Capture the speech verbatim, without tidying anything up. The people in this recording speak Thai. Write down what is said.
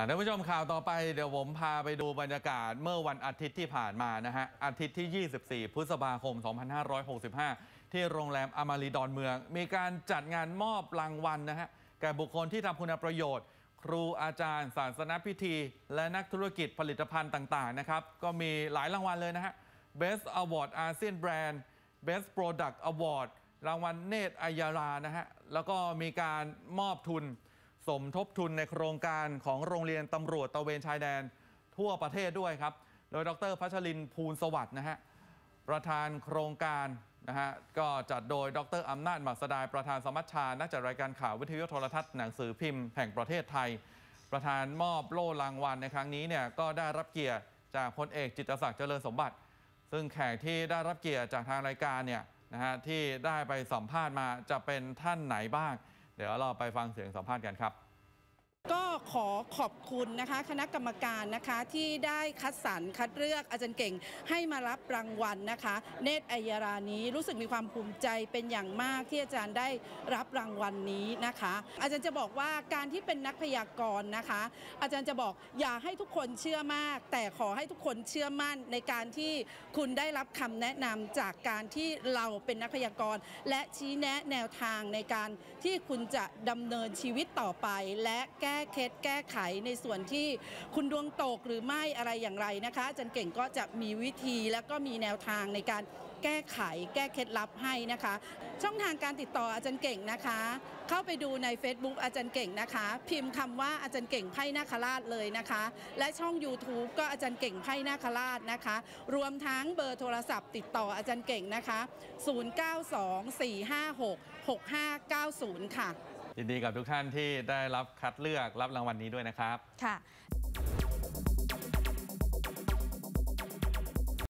ท่านผู้ชมข่าวต่อไปเดี๋ยวผมพาไปดูบรรยากาศเมื่อวันอาทิตย์ที่ผ่านมานะฮะอาทิตย์ที่ ยี่สิบสี่ พฤษภาคม สองพันห้าร้อยหกสิบห้า ที่โรงแรมอมารีดอนเมือง มีการจัดงานมอบรางวัลนะฮะแก่บุคคลที่ทำคุณประโยชน์ครูอาจารย์ศาสนพิธีและนักธุรกิจผลิตภัณฑ์ต่างๆนะครับก็มีหลายรางวัลเลยนะฮะ Best Award ASEAN Brand Best Product Award รางวัลเนตรอัยยารานะฮะแล้วก็มีการมอบทุนสมทบทุนในโครงการของโรงเรียนตำรวจตระเวนชายแดนทั่วประเทศด้วยครับโดยดร.พัชรินทร์ภูลสวัสดิ์นะฮะประธานโครงการนะฮะก็จัดโดยดร.อำนาจหมัสดายประธานสมัชชานักจัดรายการข่าววิทยุโทรทัศน์หนังสือพิมพ์แห่งประเทศไทยประธานมอบโล่รางวัลในครั้งนี้เนี่ยก็ได้รับเกียรติจากพลเอกจิตรศักดิ์เจริญสมบัติซึ่งแขกที่ได้รับเกียรติจากทางรายการเนี่ยนะฮะที่ได้ไปสัมภาษณ์มาจะเป็นท่านไหนบ้างเดี๋ยวเราไปฟังเสียงสัมภาษณ์กันครับก็ขอขอบคุณนะคะคณะกรรมการนะคะที่ได้คัดสรรคัดเลือกอาจารย์เก่งให้มารับรางวัลนะคะเนตรอัยยารานี้รู้สึกมีความภูมิใจเป็นอย่างมากที่อาจารย์ได้รับรางวัลนี้นะคะอาจารย์จะบอกว่าการที่เป็นนักพยากรณ์นะคะอาจารย์จะบอกอย่าให้ทุกคนเชื่อมากแต่ขอให้ทุกคนเชื่อมั่นในการที่คุณได้รับคำแนะนำจากการที่เราเป็นนักพยากรณ์และชี้แนะแนวทางในการที่คุณจะดำเนินชีวิตต่อไปและแก้แก้เคล็ดแก้ไขในส่วนที่คุณดวงตกหรือไม่อะไรอย่างไรนะคะอาจารย์เก่งก็จะมีวิธีแล้วก็มีแนวทางในการแก้ไขแก้เคล็ดลับให้นะคะช่องทางการติดต่ออาจารย์เก่งนะคะเข้าไปดูใน Facebook อาจารย์เก่งนะคะพิมพ์คำว่าอาจารย์เก่งไพ่นาคราชเลยนะคะและช่อง YouTube ก็อาจารย์เก่งไพ่นาคราชนะคะรวมทั้งเบอร์โทรศัพท์ติดต่ออาจารย์เก่งนะคะศูนย์ เก้า สอง สี่ ห้า หก หก ห้า เก้า ศูนย์ค่ะยินดีกับทุกท่านที่ได้รับคัดเลือกรับรางวัลนี้ด้วยนะครับค่ะ